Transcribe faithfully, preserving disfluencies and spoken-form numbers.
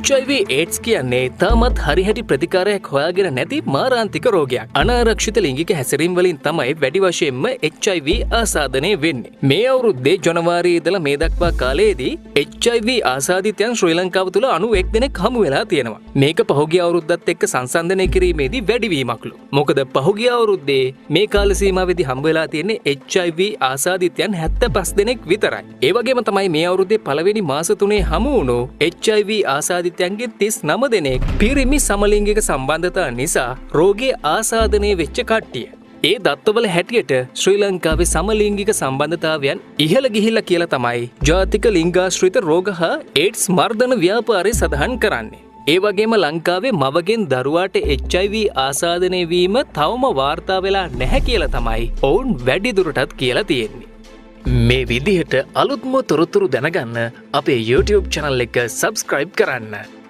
H I V AIDS කියන්නේ තාමත් හරිහැටි ප්‍රතිකාරයක් හොයාගෙන නැති මාරාන්තික රෝගයක්. අනාරක්ෂිත ලිංගික හැසිරීම් වලින් තමයි වැඩි වශයෙන්ම එච් අයි වී ආසාදනය වෙන්නේ. මේ අවුරුද්දේ ජනවාරි ඉඳලා මේ දක්වා කාලයේදී එච් අයි වී ආසාදිතයන් ශ්‍රී ලංකාව තුළ අනූ එක් දෙනෙක් හමු වෙලා තියෙනවා. මේක පහුගිය අවුරුද්දත් එක්ක සංසන්දනය කිරීමේදී වැඩිවීමක්ලු. මොකද පහුගිය අවුරුද්දේ මේ කාල සීමාවෙදී හම්බ වෙලා තියෙන්නේ එච් අයි වී ආසාදිතයන් හැත්තෑපස් දෙනෙක් විතරයි. ඒ වගේම තමයි මේ අවුරුද්දේ පළවෙනි මාස තුනේ හමු වුණු එච් අයි වී ආසාදිතයන්ගේ තිස් නව දෙනෙක් පිරිමි සමලිංගික සම්බන්ධතා නිසා රෝගයේ ආසාදනය වෙච්ච කට්ටිය. ඒ දත්තවල හැටියට ශ්‍රී ලංකාවේ සමලිංගික සම්බන්ධතාවයන් ඉහළ ගිහිල්ලා කියලා තමයි ජාතික ලිංගාශ්‍රිත රෝග හා ඒඩ්ස් මර්ධන ව්‍යාපාරය සඳහන් කරන්නේ. ඒ වගේම ලංකාවේ මවගෙන් දරුවාට එච් අයි වී ආසාදනය වීම තවම වාර්තා වෙලා නැහැ කියලා තමයි ඔවුන් වැඩිදුරටත් කියලා තියෙන්නේ. මේ විදිහට අලුත්ම තොරතුරු දැනගන්න අපේ YouTube channel එක subscribe කරන්න.